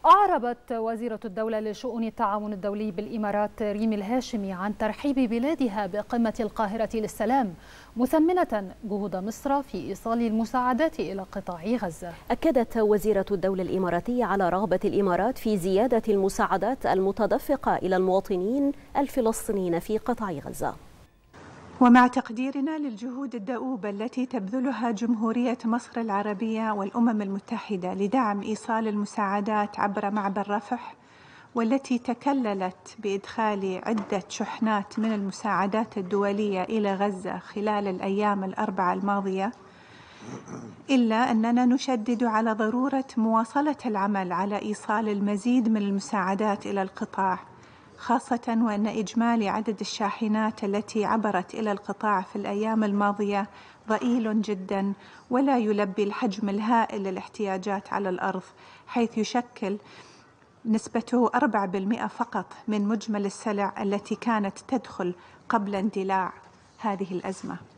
أعربت وزيرة الدولة لشؤون التعاون الدولي بالإمارات ريم الهاشمي عن ترحيب بلادها بقمة القاهرة للسلام، مثمنة جهود مصر في إيصال المساعدات إلى قطاع غزة. أكدت وزيرة الدولة الإماراتية على رغبة الإمارات في زيادة المساعدات المتدفقة إلى المواطنين الفلسطينيين في قطاع غزة. ومع تقديرنا للجهود الدؤوبة التي تبذلها جمهورية مصر العربية والأمم المتحدة لدعم إيصال المساعدات عبر معبر رفح، والتي تكللت بإدخال عدة شحنات من المساعدات الدولية إلى غزة خلال الأيام الأربعة الماضية، إلا أننا نشدد على ضرورة مواصلة العمل على إيصال المزيد من المساعدات إلى القطاع، خاصة وأن إجمالي عدد الشاحنات التي عبرت إلى القطاع في الأيام الماضية ضئيل جدا ولا يلبي الحجم الهائل للاحتياجات على الأرض، حيث يشكل نسبته 4% فقط من مجمل السلع التي كانت تدخل قبل اندلاع هذه الأزمة.